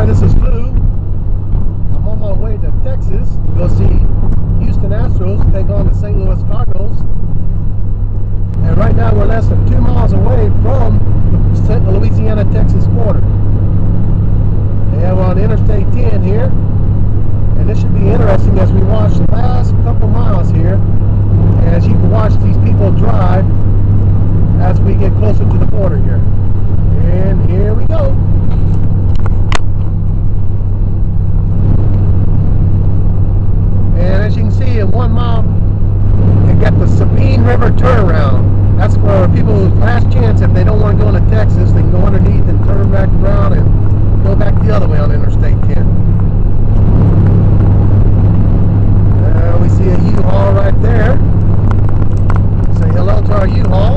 Hi, this is Lou. I'm on my way to Texas to go see Houston Astros take on the St. Louis Cardinals. And right now we're less than 2 miles away from the Louisiana-Texas border. And we're on Interstate 10 here. And this should be interesting as we watch the last couple miles here. And as you can watch these people drive as we get closer to the border here. And here we go. And as you can see, in 1 mile, you got the Sabine River turnaround. That's for people's last chance. If they don't want to go into Texas, they can go underneath and turn back around and go back the other way on Interstate 10. We see a U-Haul right there. Say hello to our U-Haul.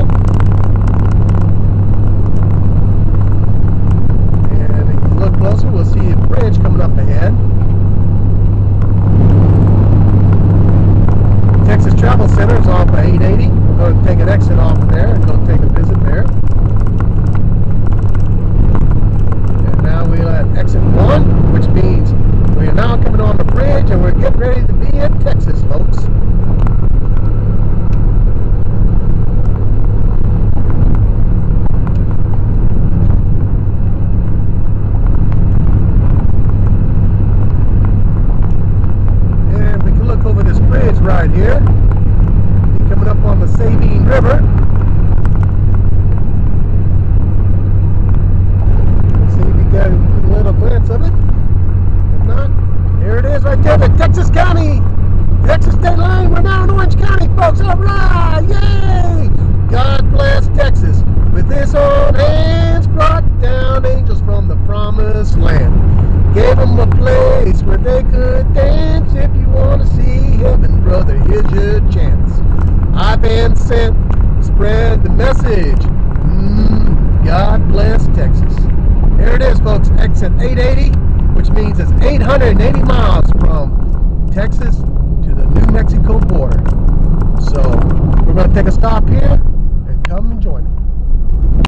And if you look closer, we'll see a bridge coming up ahead. Texas Travel Center is off of 880. We're going to take an exit off of there and go take a visit there. And now we're at exit 1, which means we are now coming on the bridge and we're getting ready to be in Texas, folks. And we can look over this bridge right here. You're coming up on the Sabine River. Let's see if we got a little glance of it. If not, here it is right there, the Texas County, Texas state line. We're now in Orange County, folks. All right, yay! God bless Texas. With his own hands brought down angels from the promised land. Gave them a place where they could dance. If you want to see heaven, brother, here's your chance. I've been sent to spread the message. God bless Texas. Here it is, folks, exit 880, which means it's 880 miles from Texas to the New Mexico border. So we're going to take a stop here and come and join me.